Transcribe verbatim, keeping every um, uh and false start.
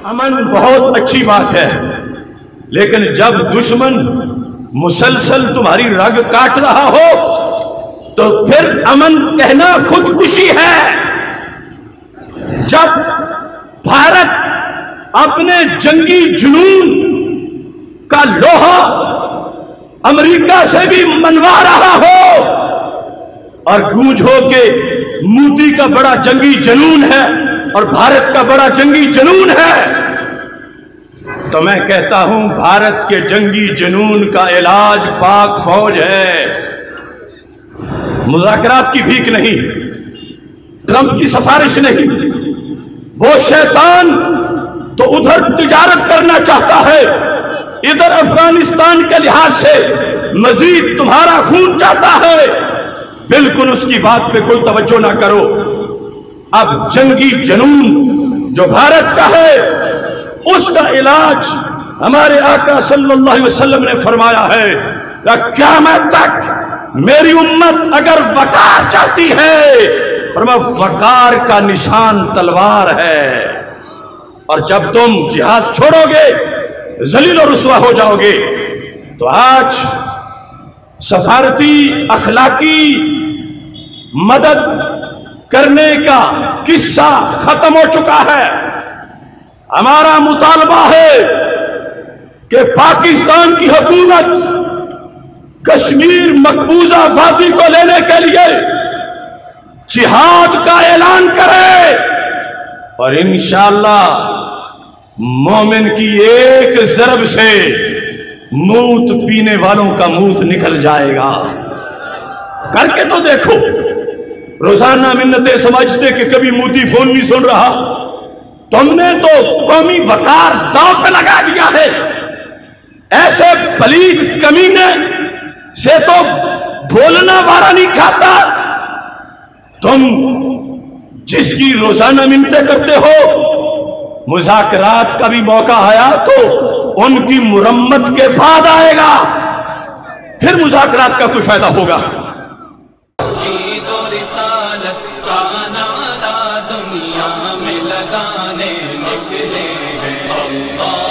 امن بہت اچھی بات ہے، لیکن جب دشمن مسلسل تمہاری رگ کاٹ رہا ہو تو پھر امن کہنا خودکشی ہے۔ جب بھارت اپنے جنگی جنون کا لوہا امریکہ سے بھی منوا رہا ہو اور گونج ہو کہ مودی کا بڑا جنگی جنون ہے اور بھارت کا بڑا جنگی جنون ہے، تو میں کہتا ہوں بھارت کے جنگی جنون کا علاج پاک فوج ہے، مذاکرات کی بھیک نہیں، ٹرمپ کی سفارش نہیں۔ وہ شیطان تو ادھر تجارت کرنا چاہتا ہے، ادھر افغانستان کے لحاظ سے مزید تمہارا خون چاہتا ہے، بالکل اس کی بات پہ کوئی توجہ نہ کرو۔ اب جنگی جنون جو بھارت کا ہے اس کا علاج ہمارے آقا صلی اللہ علیہ وسلم نے فرمایا ہے کہ قیامت تک میری امت اگر وقار چاہتی ہے، فرمایا وقار کا نشان تلوار ہے، اور جب تم جہاد چھوڑو گے ذلیل و رسوا ہو جاؤ گے۔ تو آج سفارتی اخلاقی مدد کرنے کا قصہ ختم ہو چکا ہے۔ ہمارا مطالبہ ہے کہ پاکستان کی حکومت کشمیر مقبوضہ وادی کو لینے کے لیے جہاد کا اعلان کرے، اور انشاءاللہ مومن کی ایک ضرب سے موت پینے والوں کا موت نکل جائے گا۔ کر کے تو دیکھو، روزانہ منتیں سمجھتے کہ کبھی مودی فون نہیں سن رہا، تم نے تو قومی وقار داؤ پہ لگا دیا ہے۔ ایسے پلید کمینے سے تو بولنا وارا نہیں کھاتا، تم جس کی روزانہ منتیں کرتے ہو، مذاکرات کا بھی موقع آیا تو ان کی مرمت کے بعد آئے گا، پھر مذاکرات کا کوئی فائدہ ہوگا۔ عید و رسالت کا نعرہ دنیا میں لگانے نکلے ہیں، اللہ